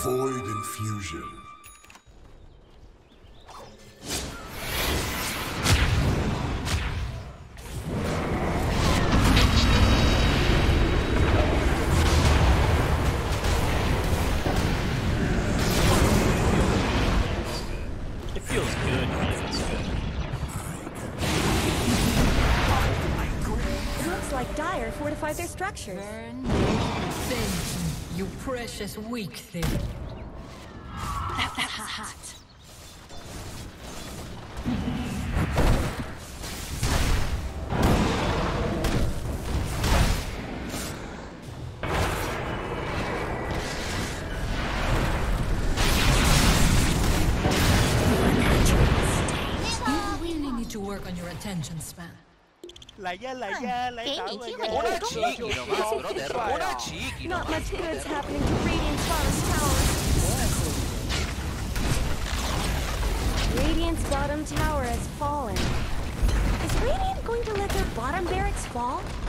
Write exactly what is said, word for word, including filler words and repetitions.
Void infusion. It feels good. It feels good. It looks like Dire fortified their structures. Burn, thank you, you precious weak thing. That's hot. You really need to work on your attention span. Laya, laya, laya, Una cheeky nomás, brother. Una cheeky Not nomás. much good's happening to Radiant's bottom tower. Radiant's bottom tower has fallen. Is Radiant going to let their bottom barracks fall?